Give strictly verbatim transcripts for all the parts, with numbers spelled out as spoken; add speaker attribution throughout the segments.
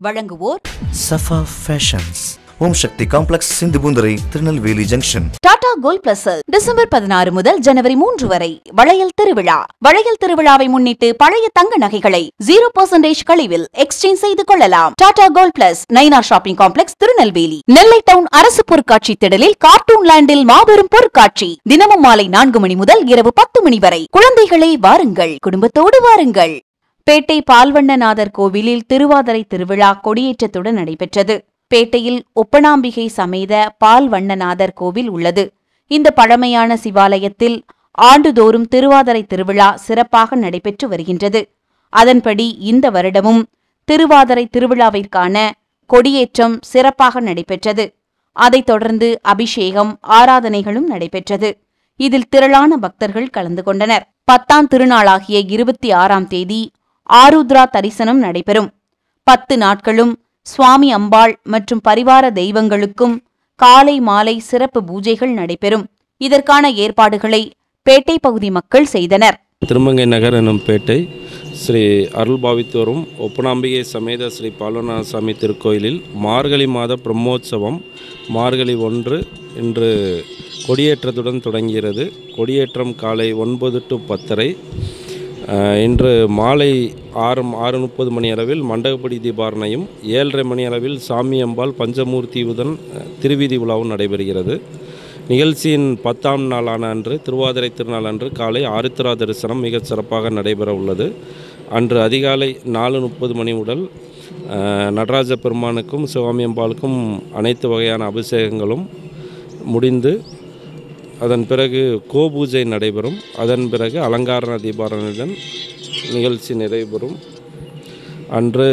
Speaker 1: வழங்குவோர்
Speaker 2: Safa fashions, Om Shakti complex, Sindhupoonthurai, Tirunelveli junction.
Speaker 1: Tata gold plus December பதினாறு முதல் ஜனவரி மூன்று வரை வளையல் திருவிழா. வளையல் திருவிழாவை முன்னிட்டு பழைய தங்க நகைகளை ஜீரோ பர்சன்டேஜ் கழிவில் எக்ஸ்சேஞ்ச் செய்து கொள்ளலாம். Tata gold plus, Nainar shopping complex, Tirunelveli. Nellai town அரசு பொருட்காட்சி திடலில் கார்ட்டூன் லேண்டில் மாபெரும் பொருட்காட்சி. தினமும் மாலை நான்கு மணி முதல் இரவு பத்து மணி வரை. குழந்தைகளே வாருங்கள், குடும்பத்தோடு வாருங்கள். பேட்டை பால்வண்ணநாதர் கோவிலில் திருவாதிரை திருவிழா கொடியேற்றத்துடன் நடைபெற்றது. பேட்டையில் ஒப்பனாம்பிகை சமேத பால்வண்ணநாதர் கோவில் உள்ளது. இந்த பழமையான சிவாலயத்தில் ஆண்டுதோறும் திருவாதிரை திருவிழா சிறப்பாக நடைபெற்று வருகின்றது. அதன்படி இந்த வருடமும் திருவாதிரை திருவிழாவிற்கான கொடியேற்றம் சிறப்பாக நடைபெற்றது. அதைத் தொடர்ந்து அபிஷேகம், ஆராதனைகளும் நடைபெற்றது. இதில் திரளான பக்தர்கள் கலந்து கொண்டனர். பத்தாம் திருநாளாகிய இருபத்தி ஆறாம் தேதி ஆருத்ரா தரிசனம் நடைபெறும். பத்து நாட்களும் சுவாமி அம்பாள் மற்றும் பரிவார தெய்வங்களுக்கும் காலை மாலை சிறப்பு பூஜைகள் நடைபெறும். இதற்கான ஏற்பாடுகளை பேட்டை பகுதி மக்கள் செய்தனர்.
Speaker 3: திருமங்கை நகர் எனும் பேட்டை ஸ்ரீ அருள்பாவித்து வரும் ஒப்பனாம்பிகை சமேத ஸ்ரீ பால்வண்ணாசாமி திருக்கோயிலில் மார்கழி மாத பிரம்மோற்சவம் மார்கழி ஒன்று இன்று கொடியேற்றத்துடன் தொடங்குகிறது. கொடியேற்றம் காலை ஒன்பது டு பத்தரை. இன்று மாலை ஆறு ஆறு முப்பது மணி அளவில் மண்டகப்படி தீபாரணையும், ஏழரை மணி அளவில் சாமி அம்பாள் பஞ்சமூர்த்தியுடன் திருவீதி உலாவும் நடைபெறுகிறது. நிகழ்ச்சியின் பத்தாம் நாளான அன்று, திருவாதிரை திருநாள் அன்று காலை ஆருத்ரா தரிசனம் மிகச் சிறப்பாக நடைபெற உள்ளது. அன்று அதிகாலை நாலு முப்பது மணி முதல் நடராஜ பெருமானுக்கும் சுவாமி அம்பாளுக்கும் அனைத்து வகையான அபிஷேகங்களும் முடிந்து அதன் பிறகு கோபூஜை நடைபெறும். அதன் பிறகு அலங்கார தீபாரணையுடன் நிகழ்ச்சி நிறைபெறும். அன்று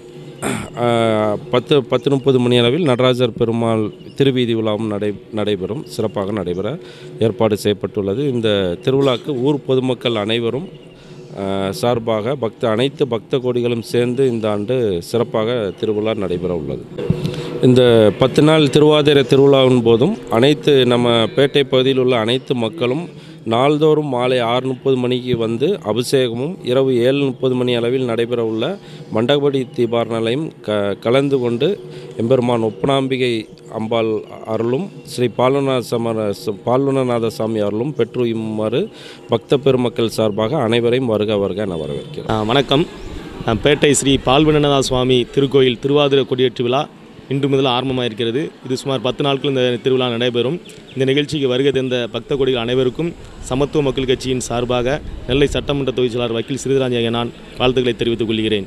Speaker 3: பத்து பத்து முப்பது மணி அளவில் நடராஜர் பெருமாள் திருவீதி உலாவும் நடை நடைபெறும் சிறப்பாக நடைபெற ஏற்பாடு செய்யப்பட்டுள்ளது. இந்த திருவிழாக்கு ஊர் பொதுமக்கள் அனைவரும் சார்பாக பக்த அனைத்து பக்த கோடிகளும் சேர்ந்து இந்த ஆண்டு சிறப்பாக திருவிழா நடைபெற உள்ளது. இந்த பத்து நாள் திருவாதிரை திருவிழாவின் போதும் அனைத்து நம்ம பேட்டை பகுதியில் உள்ள அனைத்து மக்களும் நாள்தோறும் மாலை ஆறு முப்பது மணிக்கு வந்து அபிஷேகமும், இரவு ஏழு முப்பது மணி அளவில் நடைபெற உள்ள மண்டகப்படி தீபாரணையும் க கலந்து கொண்டு எம்பெருமான் ஒப்பனாம்பிகை அம்பாள் அருளும் ஸ்ரீ பால்வண்ணநாத சமர பால்வண்ணநாத சாமி அருளும் பெற்றுமாறு பக்த பெருமக்கள் சார்பாக அனைவரையும் வருக வருக என வரவேற்கிறேன்.
Speaker 4: வணக்கம். பேட்டை ஸ்ரீ பால்வண்ணநாத சுவாமி திருக்கோயில் திருவாதிரை கொடியேற்று விழா இன்று முதல் ஆரம்பமாக இருக்கிறது. இது சுமார் பத்து நாட்கள் இந்த திருவிழா நடைபெறும். இந்த நிகழ்ச்சிக்கு வருகை தந்த பக்த கொடிகள் அனைவருக்கும் சமத்துவ மக்கள் கட்சியின் சார்பாக நெல்லை சட்டமன்ற தொகுதியாளர் வக்கீல் ஸ்ரீதராஜ் ஆகிய நான் வாழ்த்துக்களை தெரிவித்துக் கொள்கிறேன்.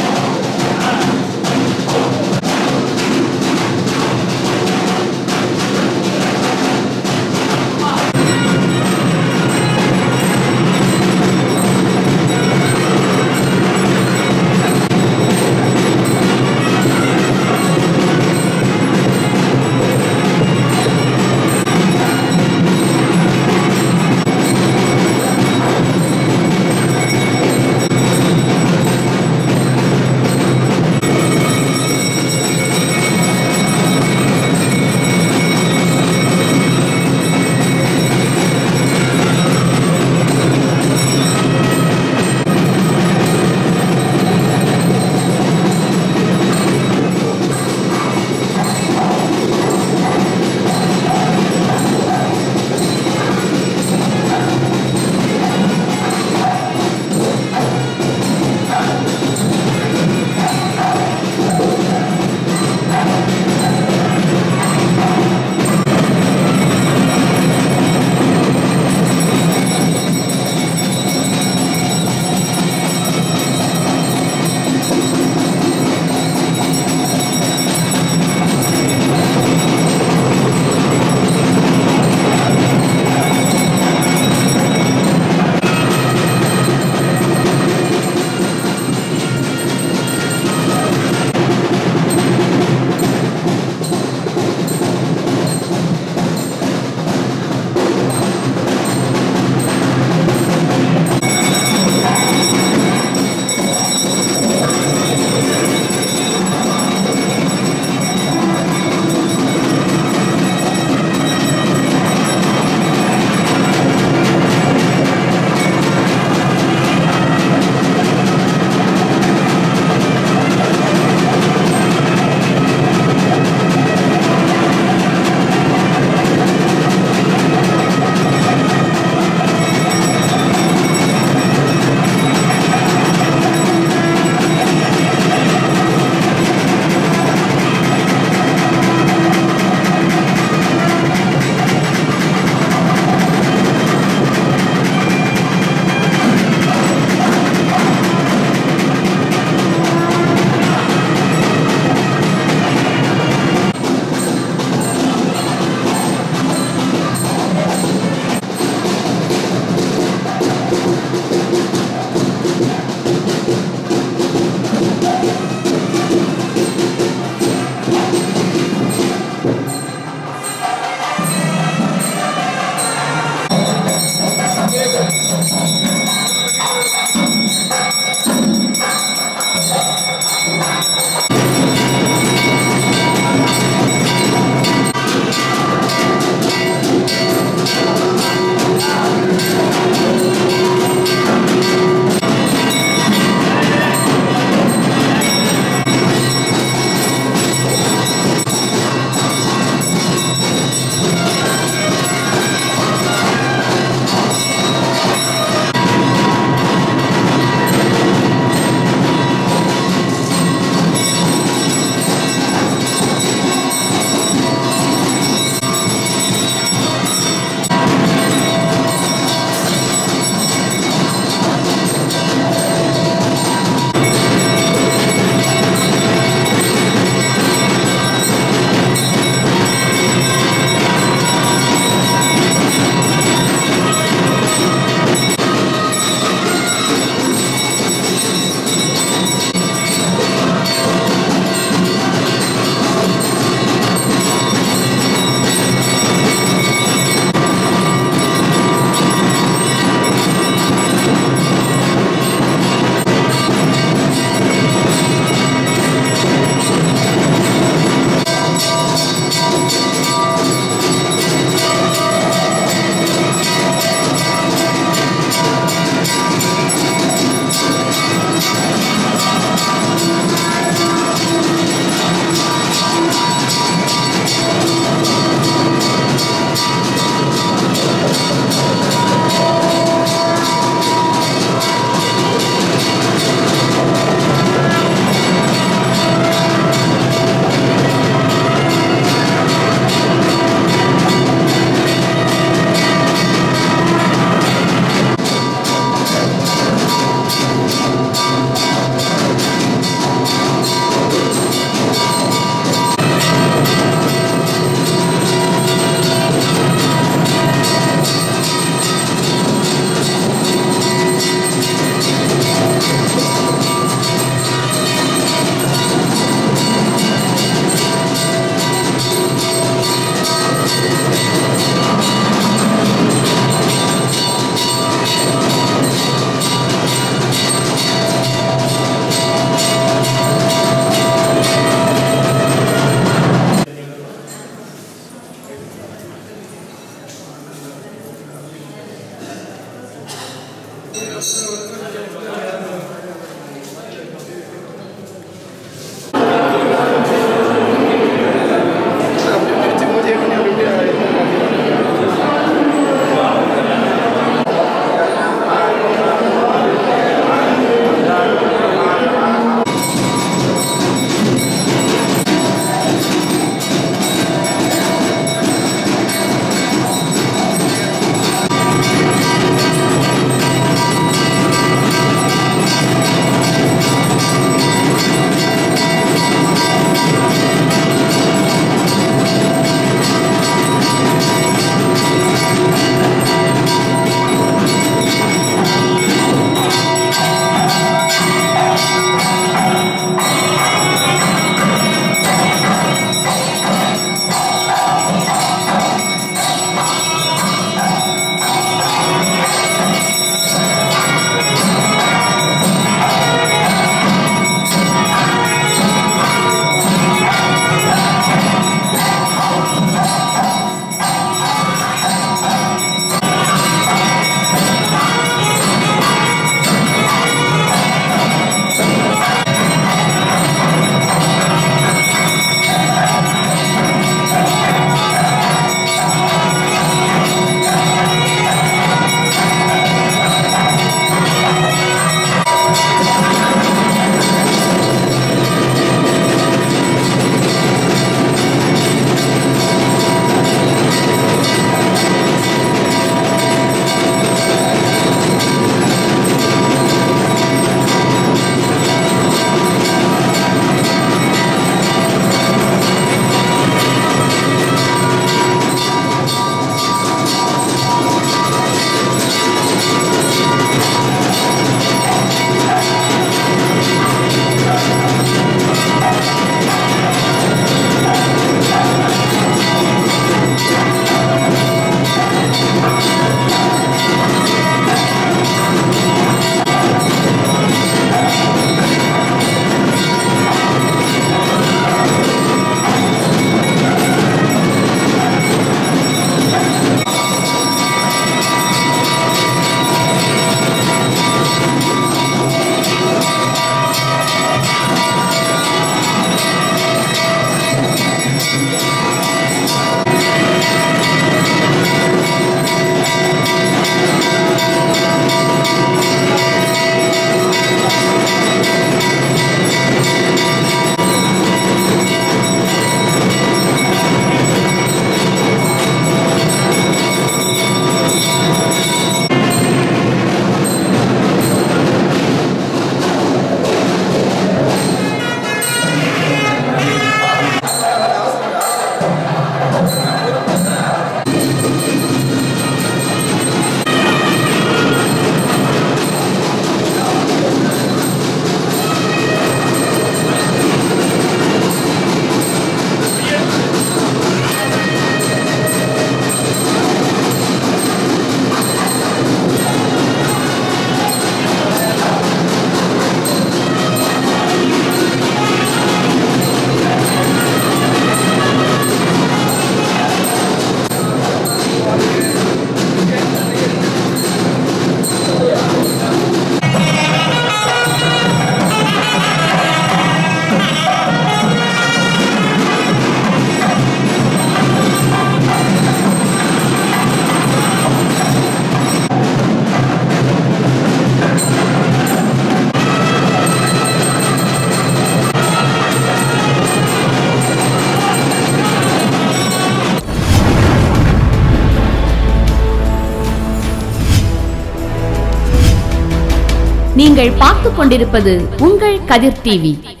Speaker 5: நீங்கள் பார்த்துக் கொண்டிருப்பது உங்கள் கதிர் டிவி.